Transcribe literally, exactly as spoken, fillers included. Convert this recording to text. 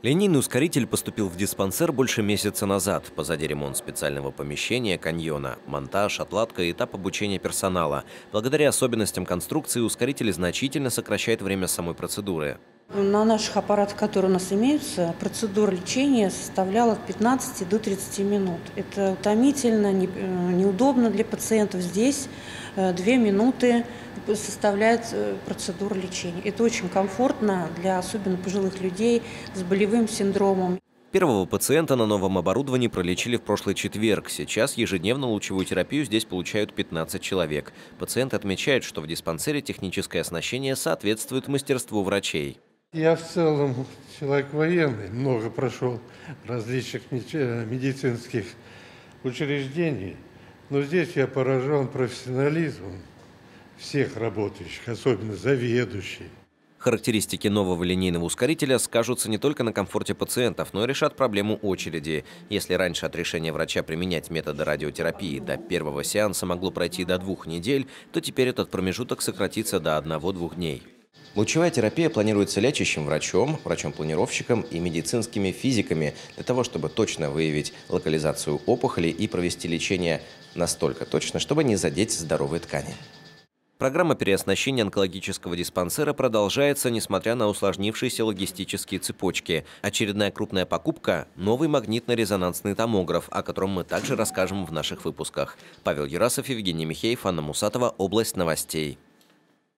Линейный ускоритель поступил в диспансер больше месяца назад. Позади ремонт специального помещения, каньона, монтаж, отладка и этап обучения персонала. Благодаря особенностям конструкции ускоритель значительно сокращает время самой процедуры. На наших аппаратах, которые у нас имеются, процедура лечения составляла от пятнадцати до тридцати минут. Это утомительно, не, неудобно для пациентов. Здесь две минуты составляет процедура лечения. Это очень комфортно для особенно пожилых людей с болевым синдромом. Первого пациента на новом оборудовании пролечили в прошлый четверг. Сейчас ежедневно лучевую терапию здесь получают пятнадцать человек. Пациент отмечает, что в диспансере техническое оснащение соответствует мастерству врачей. Я в целом человек военный, много прошел различных медицинских учреждений, но здесь я поражен профессионализмом всех работающих, особенно заведующих. Характеристики нового линейного ускорителя скажутся не только на комфорте пациентов, но и решат проблему очереди. Если раньше от решения врача применять методы радиотерапии до первого сеанса могло пройти до двух недель, то теперь этот промежуток сократится до одного-двух дней. Лучевая терапия планируется лечащим врачом, врачом-планировщиком и медицинскими физиками для того, чтобы точно выявить локализацию опухоли и провести лечение настолько точно, чтобы не задеть здоровые ткани. Программа переоснащения онкологического диспансера продолжается, несмотря на усложнившиеся логистические цепочки. Очередная крупная покупка – новый магнитно-резонансный томограф, о котором мы также расскажем в наших выпусках. Павел Юрасов, Евгений Михеев, Анна Мусатова, Область новостей.